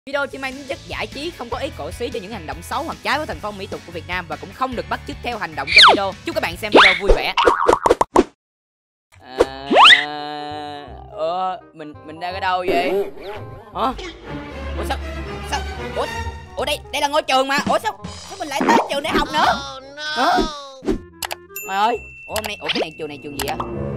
Video chỉ mang tính chất giải trí, không có ý cổ suý cho những hành động xấu hoặc trái với thần phong mỹ tục của Việt Nam và cũng không được bắt chước theo hành động trong video. Chúc các bạn xem video vui vẻ. Mình đang ở đâu vậy? Hả? Ủa sao? Ủa đây là ngôi trường mà. Ủa sao mình lại tới trường để học nữa? Hả? Trời ơi. Ủa cái này trường này trường gì vậy?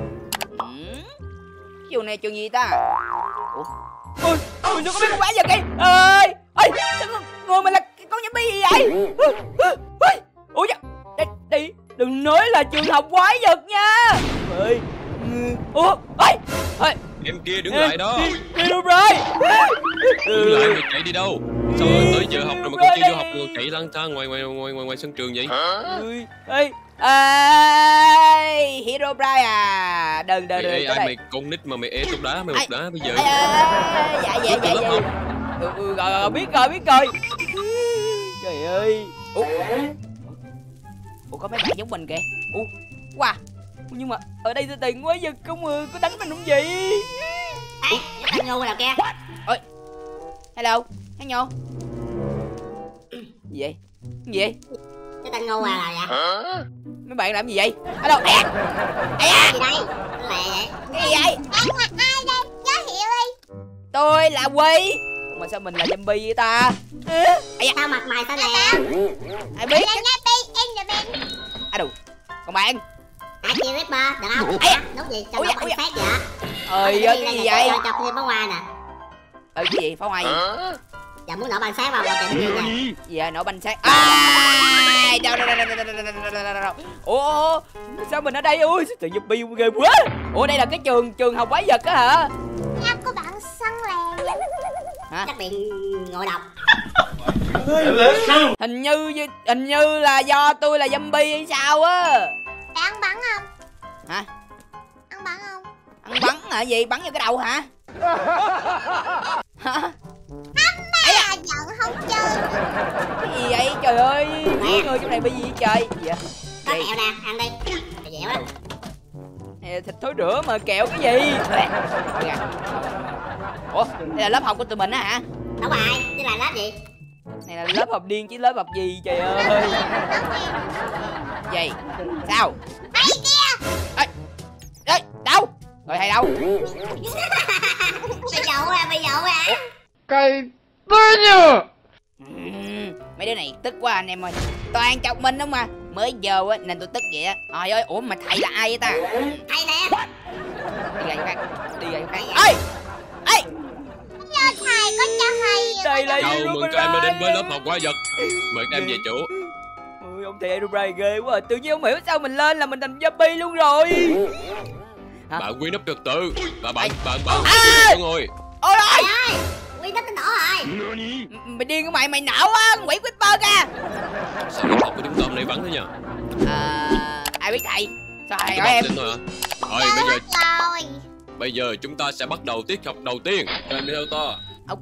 Trường này trường gì ta? Ủa? Ôi, mình không biết con quái vật kìa. Ơi, sao người mình là con zombie gì vậy? Ủa đây đừng nói là trường học quái vật nha. Ơi. Ủa, em kia đứng lại đó. Đi đâu rồi? Đứng lại, mày chạy đi đâu? Sao tới giờ học rồi mà còn chưa vô học rồi chạy lang thang ngoài sân trường vậy? Herobrine à? Đừng ai mày con nít mà mày ê tụt đá mày một đá bây giờ. Dạ. Rồi biết rồi. Trời ơi. Ủa có mấy bạn giống mình kìa. Wow. Nhưng mà ở đây tôi tiền quá giật không có đánh mình không vậy? Ê, thằng ngu nào kia. Ôi. Hello, thằng nhô. Gì vậy? Cái thằng ngu à vậy? Mấy bạn làm gì vậy? Alo, gì đây? Lẹ vậy? Cái gì vậy? Anh là ai đây? Giới thiệu đi. Tôi là Quy. Mà sao mình là zombie vậy ta? Sao mặt mày sao nè? Ai biết? Em là Ben. Đủ. Còn bạn? Chị Ripper, được không? Nút gì cho nó bắn phát vậy? Cái gì vậy? Cho phim pháo hoa nè. Cái gì? Pháo hoa gì? Giờ muốn nổ banh xác vào kìa gì vậy? Nổ banh xác. Đâu. Ủa sao mình ở đây? Ui tự nhiên bi ghê quá. Ủa đây là cái trường học quái vật á hả? Em có bạn săn lèn. Hả? Chắc bị ngộ độc. Hình như là do tôi là zombie hay sao á. Bạn ăn bắn không? Hả? Ăn bắn không? Ăn bắn hả? Gì? Bắn vô cái đầu hả? Hả? Giận không chơi. Cái gì vậy? Trời ơi, mấy người trong này bị gì vậy trời? Gì vậy? Có kẹo nè, ăn đi. Dẻo đó. Thịt thối rữa mà kẹo cái gì? Ủa, đây là lớp học của tụi mình á hả? Đúng rồi, chứ là lớp gì? Này là lớp học điên chứ lớp học gì trời ơi. Gì? Sao? Thầy kia. Ê, đâu? Rồi thầy đâu? Bây giờ à. Cái tôi nhờ. Mấy đứa này tức quá anh em ơi. Toàn chọc mình đúng mà. Mới giờ á nên tôi tức vậy á. Trời ơi, ủa mà thầy là ai vậy ta? Thầy nè. Đi ra chỗ khác. Ê! Thầy có cho thầy. Thầy là chào mừng các em đã đến với lớp học quái vật. Mời các em về chỗ. Ôi, ông thầy Herobrine ghê quá. Tự nhiên không hiểu sao mình lên là mình thành zombie luôn rồi. Hả? Bạn quy nấp trật tự và bạn ngồi. Ôi ơi! Quy nấp nó nổ rồi. Mày điên của mày nổ á, quỷ Creeper kìa. Sao lớp học của chúng ta hôm nay vắng thế nhỉ? Ai biết thầy? Sao thầy hỏi em? Rồi bây giờ chúng ta sẽ bắt đầu tiết học đầu tiên. Các em đi theo to. Ok.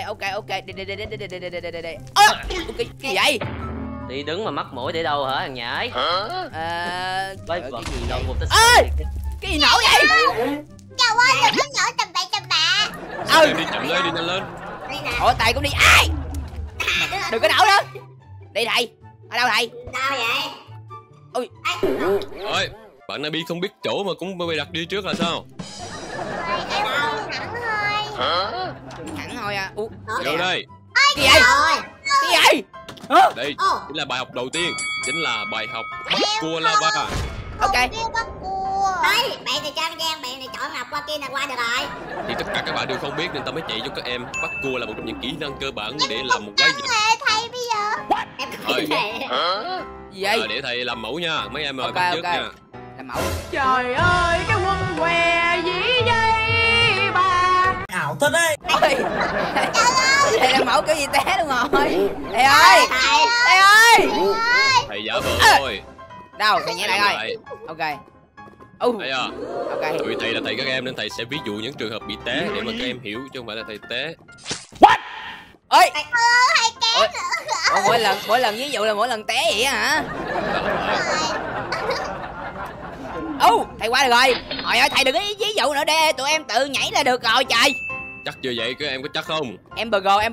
Đi. Cái gì vậy? Đi đứng mà mắc mũi để đâu hả thằng nhãi? Cái gì đâu một cái gì nổ vậy? Trời ơi, đừng có nổ tầm bạ. Đi chậm lên, đi nhanh lên. Ủa thầy cũng đi. Ai? Đừng có nổ nữa. Đi thầy. Ở đâu thầy? Đâu vậy? Ui. Ôi, bạn này bi không biết chỗ mà cũng bị đặt đi trước là sao? Em Hẳn thôi à. Đâu đây? Cái gì vậy? Cái gì? Đây chính là bài học đầu tiên, chính là bài học bắt cua lava. Ok. Đấy, bạn thì cho Giang, bạn này chọn học qua kia là qua được rồi. Thì tất cả các bạn đều không biết nên tao mới chỉ cho các em. Bắt cua là một trong những kỹ năng cơ bản để làm một quái vật. Thầy bây giờ. Thôi. Gì vậy? Để thầy làm mẫu nha, mấy em mời bắt trước nha. Làm mẫu. Trời ơi, cái quân què dĩ dây bà. Ảo thật đấy. Thầy làm mẫu kiểu gì té luôn rồi. Thầy ơi. Thầy ơi. Thầy giả vờ thôi. Đâu, thầy nhảy lại rồi. Ok. Thầy à. Ok. Tụi thầy là thầy các em nên thầy sẽ ví dụ những trường hợp bị té để mà các em hiểu chứ không phải là thầy té. Ơi. Thầy kéo nữa. Mỗi lần ví dụ là mỗi lần té vậy hả? Thầy qua được rồi. Trời ơi thầy đừng có ví dụ nữa để tụi em tự nhảy là được rồi trời. Chắc chưa vậy? Các em có chắc không? Em bờ gò.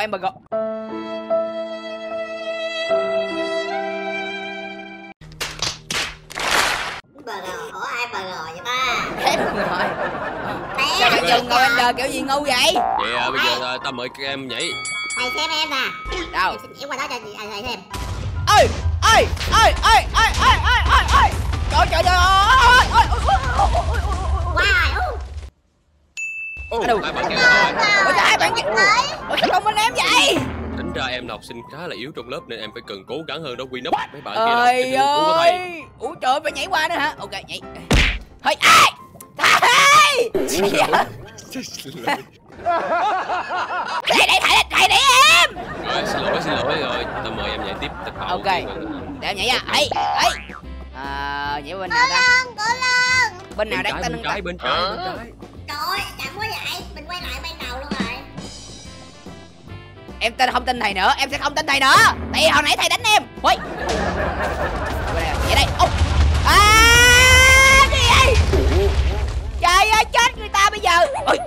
Ủa ai bờ rồi vậy ta? Em rồi. Sao bạn dừng ngồi anh kiểu gì ngu vậy? Vậy bây giờ ta mời các em nhảy. Thầy xem em nè. Đâu? Em xin nhảy qua đó cho thầy xem. Ơi. Trời ơi. Wow. Hai bạn kia rồi. Ủa sao hai bạn kia? Ủa sao không bên em vậy? Tính ra em là học sinh khá là yếu trong lớp nên em phải cần cố gắng hơn đó Quy Núp. Mấy bạn kia Trời là của thầy. ơi. Ủa trời ơi, phải nhảy qua nữa hả? Ok nhảy. Thôi ai? Thầy! Thầy để em. Rồi xin lỗi rồi. Ta mời em nhảy tiếp tất cả. Ok. Để em nhảy ra. Ấy. Nhảy bên nào ta? Cổ lân. Bên nào đáng tin bên không ta? trái. Trời ơi, chậm quá vậy. Mình quay lại ban đầu luôn rồi. Em không tin thầy nữa, em sẽ không tin thầy nữa. Tại vì hồi nãy thầy đánh em. Ui. Vậy đây. Cái gì? Trời ơi, chết người ta bây giờ. Ui.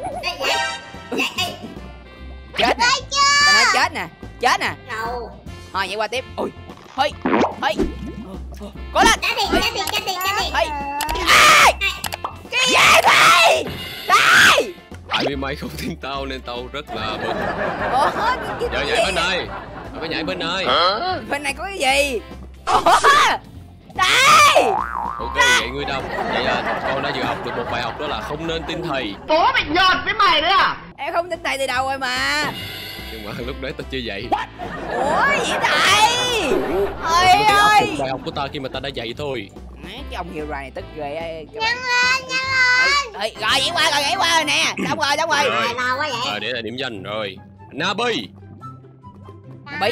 Chết nè. Tao nói chết nè. Đâu. Thôi vậy qua tiếp. Ui. Hơi. Cố lên. Trả tiền. Hơi. Cái gì thầy? Thầy. Tại vì mày không tin tao nên tao rất là bực. Ủa, Giờ nhảy bên này. Mày phải nhảy bên này. bên này có cái gì? Ủa, thầy. Ok, vậy ngươi đâu? Vậy con đã vừa học được một bài học đó là không nên tin thầy. Bố mày nhọt với mày đấy à? Em không tin thầy từ đầu rồi mà. Nhưng mà lúc đấy tao chưa dạy. Ủa gì thầy? Ôi Tao chỉ áp ơi. dụng bài học của tao khi mà tao đã dạy thôi. Cái ông hiệu này tức ghê ấy. Nhanh lên. Rồi nhảy qua rồi nè. Xong rồi. Lâu quá vậy. Rồi để là điểm danh rồi. Nabi. Bị.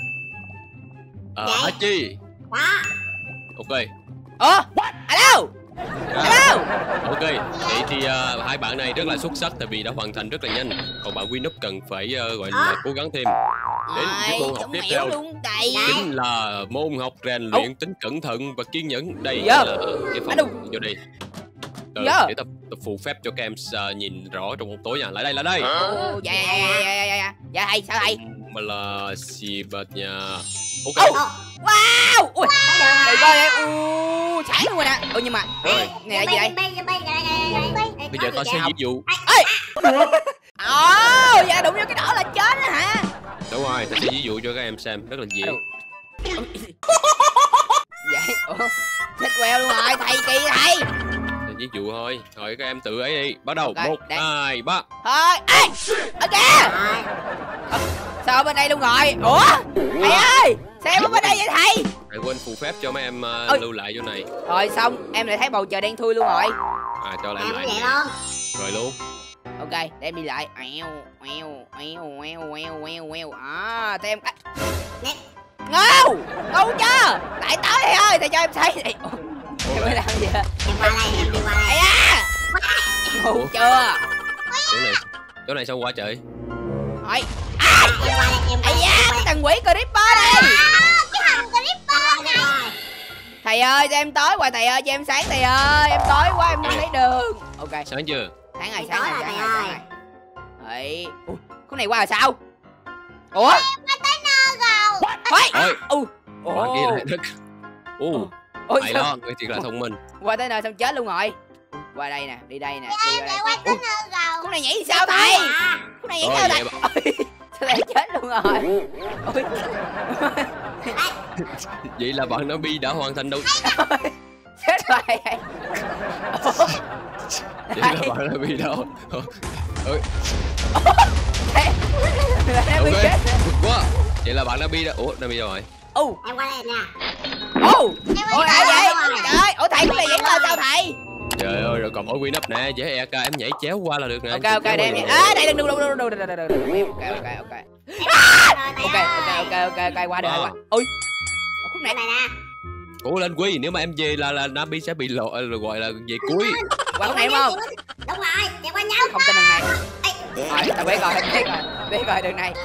Hachi. Đó. Ok. Alo. Ok, vậy thì hai bạn này rất là xuất sắc tại vì đã hoàn thành rất là nhanh. Còn bạn Quy Núp cần phải gọi là cố gắng thêm. Đến cái môn học tiếp theo chính là môn học rèn luyện tính cẩn thận và kiên nhẫn. Đây là cái phòng vô đây. Để ta phù phép cho các em nhìn rõ trong bóng tối nha. Lại đây. Dạ thầy, sao thầy? Mà là gì bật nha. Ok. Wow. Ui. Trời ơi. Sáng luôn rồi nè. Nhưng mà này là gì đây? Bây giờ tao sẽ ví dụ. Dạ đụng vô cái đỏ là chết đó hả? Đúng rồi, tao sẽ ví dụ cho các em xem rất là dễ. Vậy chết queo luôn rồi, thầy kỳ thầy. Ví dụ thôi, rồi các em tự ấy đi. Bắt đầu. 1, 2, 3. Thôi, ê, ở kìa. Sao bên đây luôn rồi? Ủa, thầy ơi, sao em ở bên đây vậy thầy? Thầy quên phù phép cho mấy em lưu lại chỗ này. Rồi xong, em lại thấy bầu trời đen thui luôn rồi. Cho lại vậy nè. luôn. Rồi luôn. Ok, để em đi lại. Thấy em Ngô chưa? Lại tới thầy ơi, thầy cho em xây đi. Em mới làm gì hả? Em qua đây. Thầy à. Ngủ chưa? Chỗ này sao qua trời? Hỏi. Em Ây da, cái thằng quỷ Creeper đây. Cái thằng Creeper này. Thầy ơi, cho em tối qua thầy ơi, cho em sáng thầy ơi. Em tối quá em không thấy đường. Ok. Sáng chưa? Sáng rồi. Đấy. Ui, con này qua là sao? Ủa? Em tới nơi rồi. Ôi. Bạn kia lại rất. Hay đó, người thiệt là thông minh. Qua tới nơi xong chết luôn rồi. Qua đây nè, đi đây nè. Em lại qua tới nơi rồi. Con này nhảy sao thầy? Con này nhảy sao thầy? Sao thầy chết luôn rồi? Vậy là bạn Nabi đã hoàn thành đâu. Chết rồi. Vậy là bạn Nabi đâu. Ok, vượt quá. Vậy là bạn Nabi đã. Ủa, Nabi đâu rồi? Em qua đây nha. Ủa ai vậy? Trời, ủa thầy có này nhảy lên sao thầy? Trời ơi, rồi còn mỗi Quy Núp nè, dễ EK em nhảy chéo qua là được nè. Ok, để em nhảy. Đây đừng. Ok, qua được rồi. Ui. Khúc này nè. Cố lên Quy, nếu mà em về là Nabi sẽ bị gọi là về cuối. Qua khúc này đúng không? Đúng rồi, chạy qua nhau. Không tin đường này. Rồi, tao biết rồi đường này.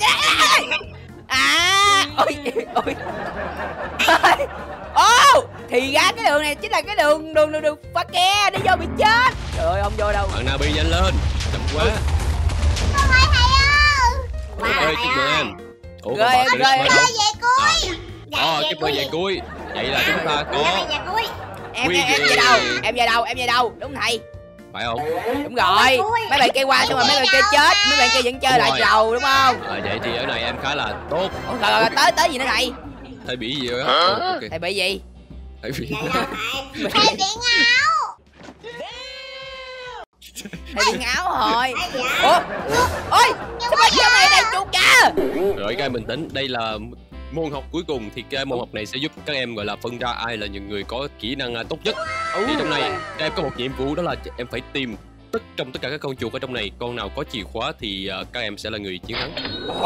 Thì ra cái đường này chính là cái đường pha ke đi vô bị chết. Trời ơi, không vô đâu. Bạn Nabi nhanh lên, chậm quá. Ok, chúc mừng em. Ủa, Rồi, còn rồi, bạn Về cuối. chúc mừng về cuối. Vậy là chúng ta có Về cuối. Em Quy về về. đâu? Em về đâu? Đúng thầy. phải không? Đúng rồi. Mấy bạn kia qua xong rồi mấy bạn kia chết, mấy bạn kia vẫn chơi lại đầu đúng không? Vậy thì ở này em khá là tốt. Ủa, rồi tới gì nữa thầy? Thầy bị gì rồi á? Ok. Thầy bị gì? Thầy bị Thầy bị ngáo. Thầy bị ngáo rồi. Ủa? Ôi, sao mấy cái này đầy chuột kìa? Rồi các em bình tĩnh, đây là môn học cuối cùng thì cái môn học này sẽ giúp các em gọi là phân ra ai là những người có kỹ năng tốt nhất. Thì trong này các em có một nhiệm vụ đó là em phải tìm trong tất cả các con chuột ở trong này, con nào có chìa khóa thì các em sẽ là người chiến thắng.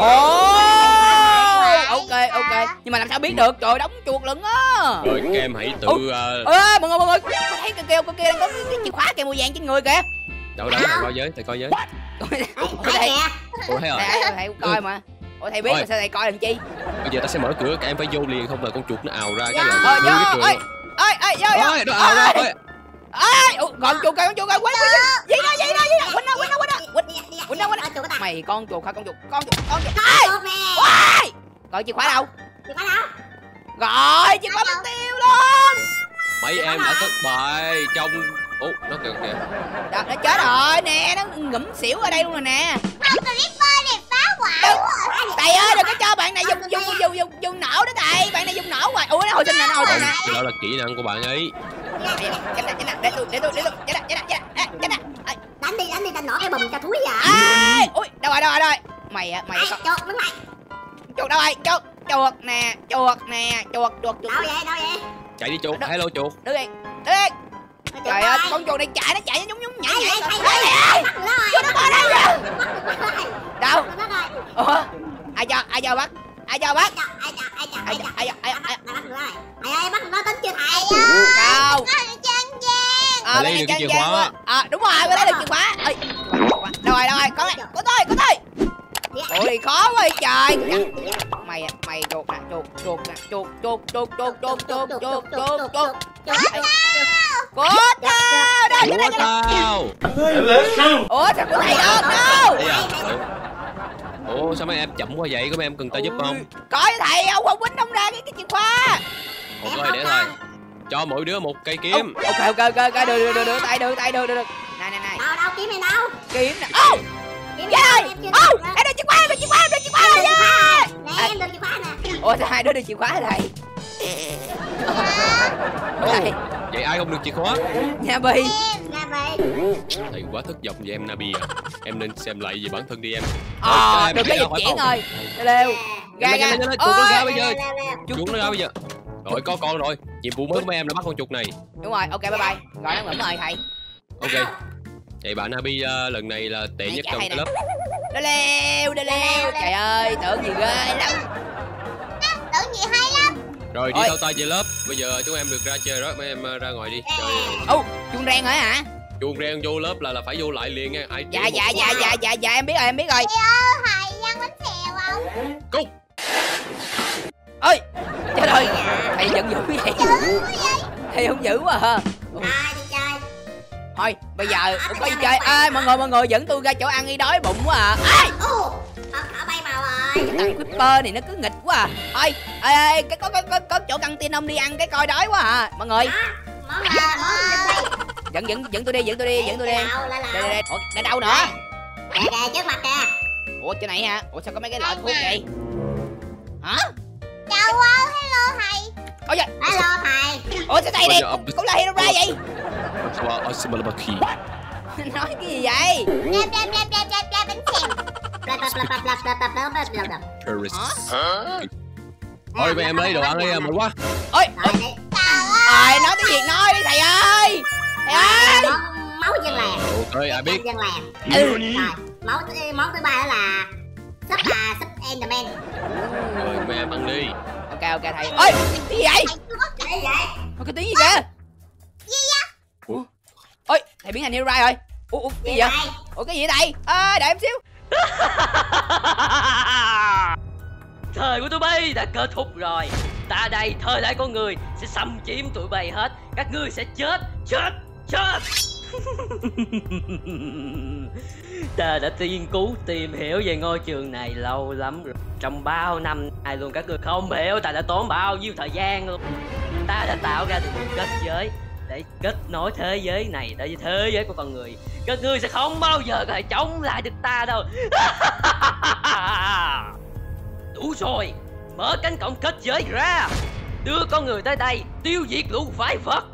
Ok. Nhưng mà làm sao biết được? Trời, đóng chuột lận á. Rồi các em hãy tự Ê, mọi người, thấy con kia đang có cái chìa khóa kèm màu vàng trên người kìa. đâu thầy coi với. Thầy Ủa thấy rồi. thầy cũng coi mà. Ủa thầy biết mà sao thầy coi làm chi? Bây giờ ta sẽ mở cửa, các em phải vô liền không là con chuột nó ào ra cái là Vô. cái trường. Ơi, vô. Nó ào ra. Còn chuột kìa, quên. Gì đó. Quên. Mày con chuột hả? Con chuột. Rồi chìa khóa đâu? Rồi chìa khóa mất tiêu luôn. Mấy em đã thất bại trong nó kìa. Đó, nó chết rồi nè, nó ngủm xỉu ở đây luôn rồi nè. Thầy ơi, đừng có cho bạn này dùng nổ đó thầy. Bạn này dùng nổ rồi. Ủa nó hồi sinh nè. Đó là kỹ năng của bạn ấy. Chết nè. Để tôi. Chết nè. Đánh đi, nổ cái bùm cho thúi vậy. Ui, đâu rồi. Mày Chuột đứng lại. chuột đâu rồi? Chuột nè. Đâu vậy? Chạy đi chuột, hello chuột. Đứng đi. Trời ơi, con chuột này chạy nó nhúng nhảy. Chuột nó bò đây kìa. Đâu? Ủa? Ai cho bắt? Ai bắt nó tính chưa thầy? Đâu? Mày lấy được cái chìa khóa. Đúng rồi, tôi lấy được chìa khóa. Ê, đâu rồi? Con này, của tôi. Ủa thì khó quá trời. Mày chuột nè. Của tao. Ủa sao của thầy đâu? Ủa sao mấy em chậm quá vậy? Có mấy em cần ta giúp không? Có thầy, ông không quýnh không ra cái chìa khóa. Ok để thôi. Cho mỗi đứa một cây kiếm. Ok, đưa tay được. Này. Đâu kiếm này đâu? Kiếm nè. Em đưa chìa khóa rồi. Nè em được chìa khóa nè. Ủa sao hai đứa được chìa khóa thầy? Thầy, Vậy ai không được chìa khóa? Nha Bi. Thầy quá thất vọng về em Nabi à. Em nên xem lại về bản thân đi em. Được cái dịch chuyển rồi. Lêu. Ra. Chuột nó ra bây giờ. Chuột nó ra bây giờ. Rồi có con rồi. Nhiệm vụ mới của mấy em là bắt con chuột này. Đúng rồi, ok bye bye. Rồi nó ngủm rồi thầy. Ok. Vậy bạn Nabi lần này là tệ nhất trong cái lớp. Đơ lêu. Trời ơi, tưởng gì ghê lắm. Tưởng gì hay lắm. Rồi đi thao tay về lớp. Bây giờ chúng em được ra chơi đó. Mấy em ra ngoài đi. Chuông reng rồi hả? Chuông reng vô lớp là phải vô lại liền nha. Ai Dạ em biết rồi. Thầy ăn bánh xèo không? Cút. Ơi, trời ơi. Thầy giận dữ vậy. Thầy không dữ quá hả? Đi chơi. Thôi, bây giờ cũng có gì chơi. Ê, mọi người dẫn tôi ra chỗ ăn đi, đói bụng quá à. Ê! Thỏ bay màu rồi. Cái thằng Creeper này nó cứ nghịch quá à. Ê, có chỗ căng tin ông đi ăn cái coi đói quá à. Mọi người. Món Dẫn tôi đi. Đây. Ủa, đây đâu nữa? Kìa, trước mặt kìa. Ủa, chỗ này hả? Ủa sao có mấy cái lọ thuốc vậy? Hả? Chào hello thầy. Ôi giời. Hello thầy. Ủa sao thầy này cũng là Hero ra vậy? Nói cái gì vậy? Thôi mấy em lấy đồ ăn đi, mệt quá. Ôi, nói tiếng Việt nói đi thầy ơi. Thầy ơi. Máu dân làng. Ok, ai biết. Dân làng. Rồi, món thứ ba đó là súp Enderman. Rồi mấy em ăn đi. Ok thầy. Ôi, cái gì vậy? Cái tiếng gì kìa? Ôi, thầy biến thành Hero rồi. Ủa, cái gì vậy? Ủa, cái gì vậy thầy? Đợi em xíu. Thời của tụi bay đã kết thúc rồi. Ta đây, thời đại con người sẽ xâm chiếm tụi bay hết. Các ngươi sẽ chết. Ta đã nghiên cứu tìm hiểu về ngôi trường này lâu lắm rồi. Trong bao năm nay luôn các người không hiểu ta đã tốn bao nhiêu thời gian luôn. Ta đã tạo ra được một kết giới để kết nối thế giới này tới thế giới của con người. Các ngươi sẽ không bao giờ có thể chống lại được ta đâu. Đủ rồi, mở cánh cổng kết giới ra, đưa con người tới đây tiêu diệt lũ phái Phật.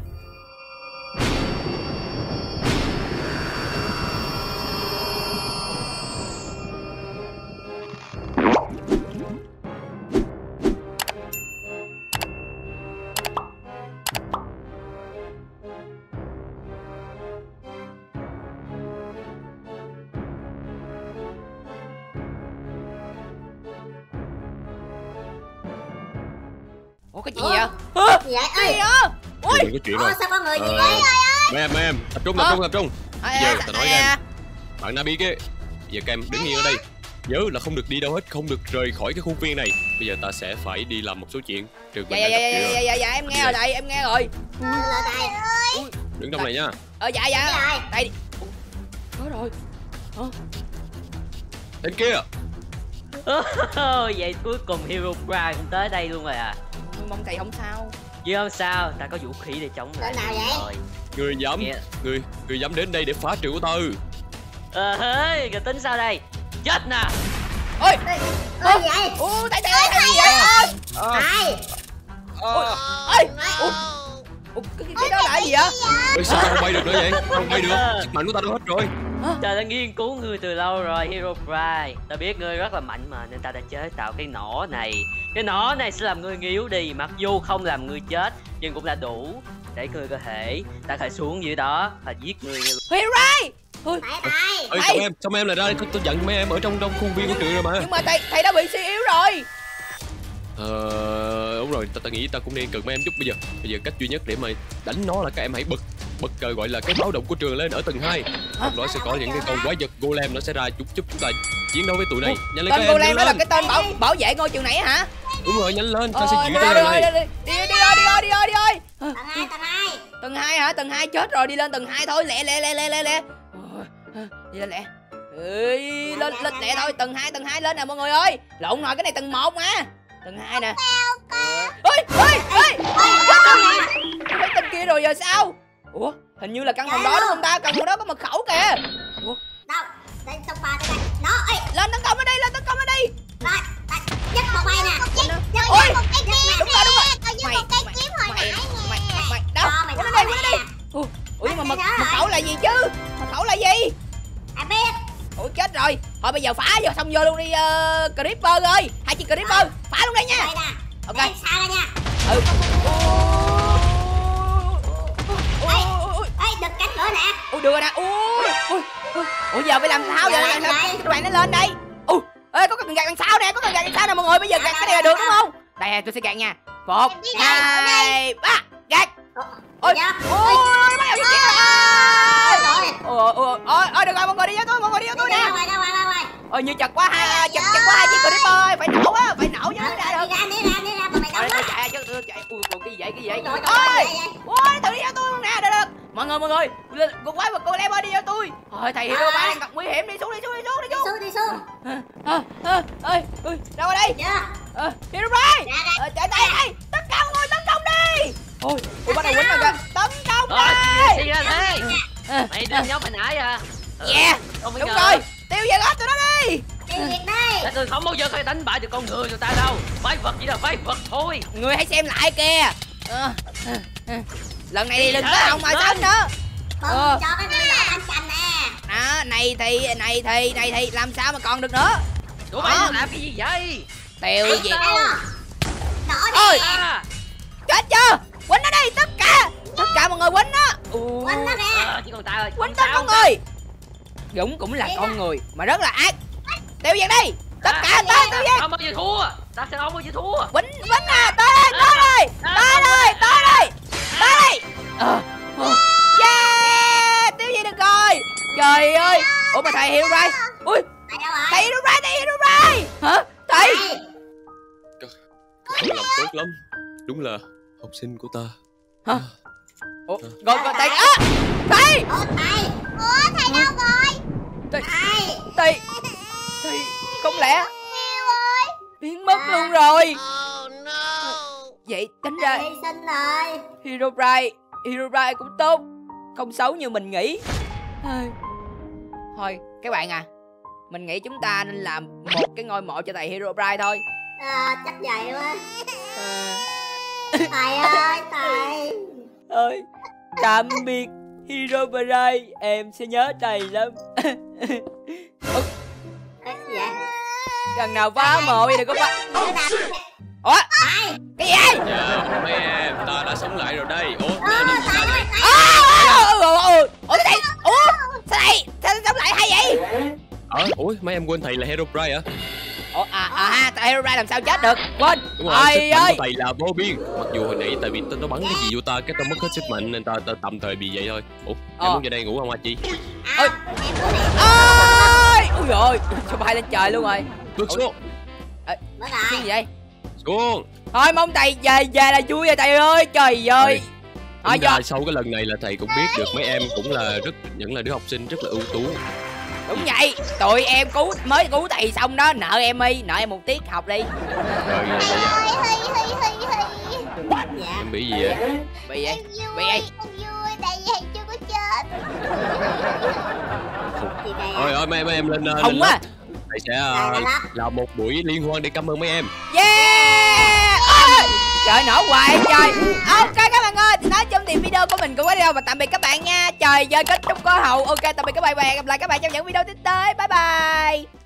Ủa cái gì vậy? Gì vậy? Cái gì Ơi, vậy? Ui, Đừng có chuyện rồi. sao con người như vậy? Mấy em tập trung Bây giờ tao nói với em, bạn Nabi kia, bây giờ các em đứng yên ở đây, nhớ là không được đi đâu hết, không được rời khỏi cái khuôn viên này. Bây giờ ta sẽ phải đi làm một số chuyện. Dạ em nghe rồi đây, em nghe rồi. Đứng trong này nha. Dạ đây đi. Có rồi. Bên kia. Vậy cuối cùng Hero Prime cũng tới đây luôn rồi à? Mong thầy không sao. Chứ không sao, ta có vũ khí để chống lại. Nào vậy? Rồi. Người dám đến đây để phá trừ của Tư. Hê, rồi tính sao đây? Chết nè. Ôi Ơi vậy? thầy gì vậy? Thầy. Ôi cái đó là gì vậy? Ôi sao tao không bay được nữa vậy? Không bay được, sức mạnh của ta đâu hết rồi. Ta đã nghiên cứu ngươi từ lâu rồi, Hero Prime. Ta biết ngươi rất là mạnh mà, nên ta đã chế tạo cái nỏ này. Cái nỏ này sẽ làm ngươi yếu đi, mặc dù không làm ngươi chết, nhưng cũng là đủ để ngươi có thể xuống dưới đó và giết ngươi. Hero! Ôi, Thầy. Sao em lại ra đây? Tôi giận mấy em ở trong khuôn viên của trường rồi mà. nhưng mà thầy đã bị suy yếu rồi. Đúng rồi, ta nghĩ ta cũng nên cần mấy em chút. Bây giờ cách duy nhất để mà đánh nó là các em hãy bật gọi là cái báo động của trường lên ở tầng 2. Lúc đó sẽ có những cái con quái vật golem nó sẽ ra giúp chúng ta chiến đấu với tụi này. Nhanh lên các Tên em, golem nhanh đó là lên. cái tên bảo vệ ngôi trường này hả? Đúng rồi, nhanh lên, ta sẽ chịu Đi tay này. đi ơi. Tầng 2. Tầng 2 hả? Tầng 2 chết rồi, đi lên tầng 2 thôi, lẹ. Đi lên lẹ. Lên lẹ thôi, tầng 2 lên nè mọi người ơi. Lộn rồi, cái này tầng 1 mà. Tầng 2 nè. Ôi, cái tên kia rồi giờ sao? Ủa, hình như là căn phòng đó đúng không ta? Căn phòng đó có mật khẩu kìa. Ủa, Đâu? Đây trong ba đây. Đó, ơi. lên tấn công ở đây. Rồi, dắt một bay nè. Ôi, một cái kia. đúng rồi. Mày một cái kiếm hồi nãy nè. Mày đâu? Quên đây. Ủa nhưng mà mật khẩu là gì chứ? Mật khẩu là gì? Ai biết? Ủa chết rồi. Thôi bây giờ phá vô xong vô luôn đi Creeper ơi. Hai chị Creeper, phá luôn đây nha. Đây nè. Ok. Đây, xa ra nha. Ê, đực cánh cửa nè. Ui được rồi nè. Ủa giờ phải làm sao giờ? Làm sao cái đoàn nó lên đây? Ê có cần gạt đằng sau nè, mọi người. Bây giờ gạt cái này là được đúng không? Đây tôi sẽ gạt nha. 1 2 3 gạt. Ôi bắt đầu đi kia rồi. Ôi được rồi mọi người đi với tôi nè. Ôi như chật quá ha, chật quá hai chiếc Creeper ơi, phải nổ chứ mới ra được. Đi ra mà mày Ôi đâu chạy chứ chạy. Ui cái gì vậy? Ôi, Ôi tự đi theo tôi luôn nè, được. Mọi người, con quái vật golem ơi đi theo tôi. Thôi thầy Hero Prime đang gặp nguy hiểm, đi xuống. đi xuống. Ơi, đâu ở đây? Hero Prime. Chạy đây, tất cả mọi người tấn công đi. Ôi bắt đầu quýnh rồi kìa, tấn công đi. Xì ra thế. Mày đừng nhóc hồi nãy à? Yeah, đúng rồi, tiêu diệt hết tụi nó đi. Tiêu diệt đây. Các người không bao giờ có thể đánh bại được con người ta đâu. Phái vật chỉ là phái vật thôi. Người hãy xem lại kìa. Lần này thì đừng có hòng mà sống nữa. Cho cái người đó bánh canh nè. Này thì làm sao mà còn được nữa. Tụi bay làm cái gì vậy? Tiêu diệt. Ôi, chết chưa? Quýnh nó đi, tất cả mọi người quýnh nó. quýnh nó nè. Chỉ còn ta ơi. Quýnh tên con người. Dũng cũng là con người mà rất là ác. Tiêu diệt đi. Tất cả tới tiêu diệt. Không bao giờ thua. Ta sẽ không bao giờ thua. Quýnh nè, tới đây. Yeah, tiêu diệt được rồi. Trời ơi. Ủa mà thầy Hero Prime. Ui, thầy Hero Prime. Hả? Thầy. Con làm tốt lắm. Đúng là học sinh của ta. Hả? Ủa rồi thầy á, thầy. Thầy đâu rồi? Thầy không lẽ biến mất luôn rồi? Vậy tính ra Hy sinh rồi. Herobrine cũng tốt, không xấu như mình nghĩ. Thôi các bạn à, mình nghĩ chúng ta nên làm một cái ngôi mộ cho thầy Herobrine thôi. Chắc vậy quá. Thầy ơi, thầy. Ơi, tạm biệt Herobrine, em sẽ nhớ thầy lắm. Dạ. Gần nào phá mộ vậy, đừng có phá. Ủa cái gì? Dạ, mấy em, ta đã sống lại rồi đây. Ủa thầy, sao sống lại hay vậy? Ủa mấy em quên thầy là Herobrine hả? Thầy Herobrine làm sao chết được? Quên. Đúng rồi, sức mạnh của thầy là vô biên. Mặc dù hồi nãy tại vì nó bắn cái gì vô ta, cái ta mất hết sức mạnh nên ta tạm thời bị vậy thôi. Ủa, em muốn về đây ngủ không Hachi? Ôi rồi, sao bay lên trời luôn rồi. Bước xuống. Cái gì vậy? Xuống. Thôi mong thầy về là vui rồi thầy ơi. Trời ơi. Tính ra sau cái lần này là thầy cũng biết được mấy em cũng là vẫn là đứa học sinh rất là ưu tú. Đúng vậy, tụi em mới cứu thầy xong đó, nợ em một tiết học đi. Rồi em bị gì vậy? Bị gì? Vui, tại vì thầy chưa có chết. Thôi mấy em lên không á. Thầy sẽ làm một buổi liên hoan để cảm ơn mấy em. Yeah. Trời nổ hoài trời. Ok các bạn ơi, thì nói chung thì video của mình cũng có đâu, và tạm biệt các bạn nha. Trời ơi kết thúc có hậu. Ok tạm biệt các bạn, gặp lại các bạn trong những video tiếp tới. Bye bye.